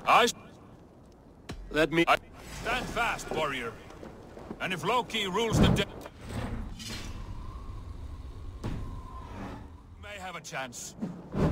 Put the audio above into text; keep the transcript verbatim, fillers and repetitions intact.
I... Let me... I... Stand fast, warrior. And if Loki rules the dead... You may have a chance.